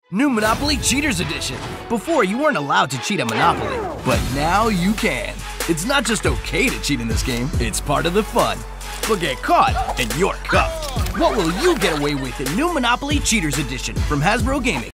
New Monopoly Cheaters Edition. Before, you weren't allowed to cheat at Monopoly, but now you can. It's not just okay to cheat in this game, it's part of the fun. But get caught and you're cuffed. What will you get away with in New Monopoly Cheaters Edition from Hasbro Gaming?